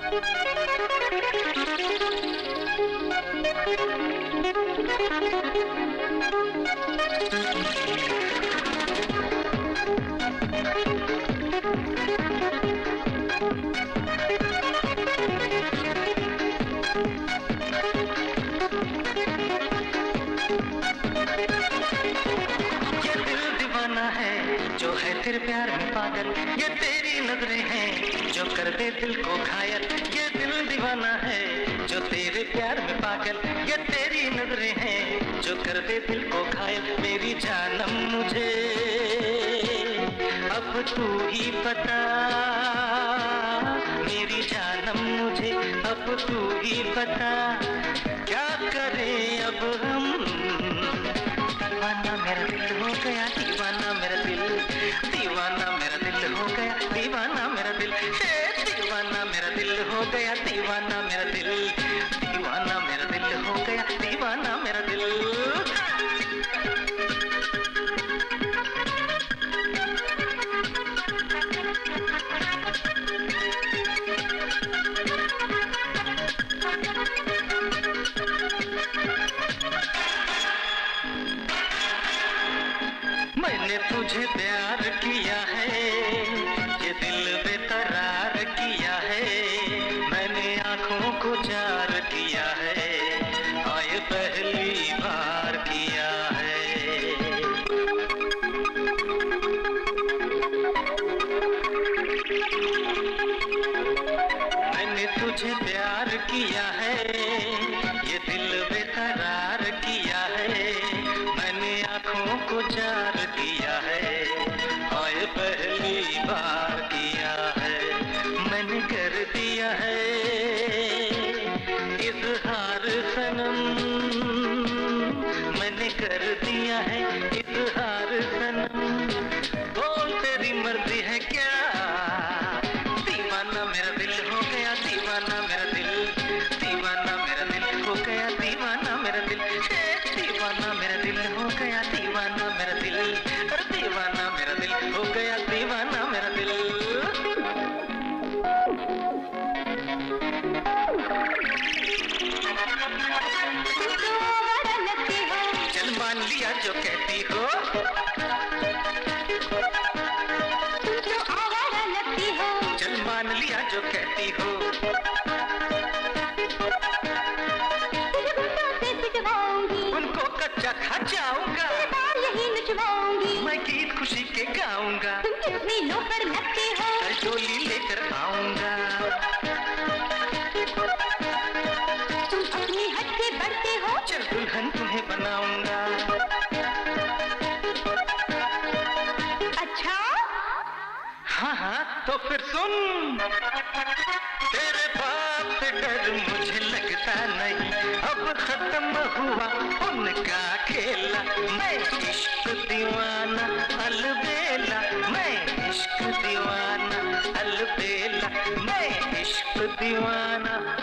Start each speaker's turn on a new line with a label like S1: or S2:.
S1: जो है तेरे प्यार में पागल, ये तेरी नजरें हैं जो कर दे दिल को घायल। ये दिल दीवाना है जो तेरे प्यार में पागल, ये तेरी नजरें हैं जो कर दे दिल को घायल। मेरी जानम मुझे अब तू ही बता, मेरी जानम मुझे अब तू ही बता, क्या करें अब हम। दीवाना मेरा दिल हो गया, दीवाना मेरा दिल, दीवाना मेरा दिल हो गया, दीवाना मेरा दिल, दीवाना मेरा दिल हो गया, दीवाना मेरा दिल, दीवाना मेरा दिल हो गया, दीवाना मेरा दिल। मैंने तुझे प्यार किया है, ये दिल बेकरार किया है, मैंने आँखों को जार किया है, आए पहली बार किया है। मैंने तुझे प्यार किया है, ये दिल बेकरार किया है, मैंने आँखों को जार किया है, आए पहली बार किया है। मैंने कर दिया है इज़हार सनम, मैंने कर दिया है इज़हार सनम, बोल तेरी मर्जी है क्या। दीवाना मेरा दिल हो गया, दीवाना मेरा दिल, दीवाना मेरा दिल हो गया, दीवाना मेरा दिल, दीवाना मेरा दिल हो गया, दीवाना मेरा दिल, अरे दीवाना मेरा दिल हो गया, दीवाना मेरा दिल। चल मान लिया जो कहती हो, चल मान लिया जो कहती हो, उनको कच्चा खा जाऊंगा, मैं गीत खुशी के गाऊंगा, डोली लेकर आऊंगा,
S2: तुम अपनी हद से बढ़ते हो,
S1: चल दुल्हन तुम्हें बनाऊंगा।
S2: अच्छा
S1: हाँ हाँ तो फिर सुन, तेरे बाप से डर मुझे लगता नहीं, अब खत्म हुआ उनका खेला, मैं इश्क दीवाना अलबेला, मैं इश्क दीवाना अलबेला, मैं इश्क दीवाना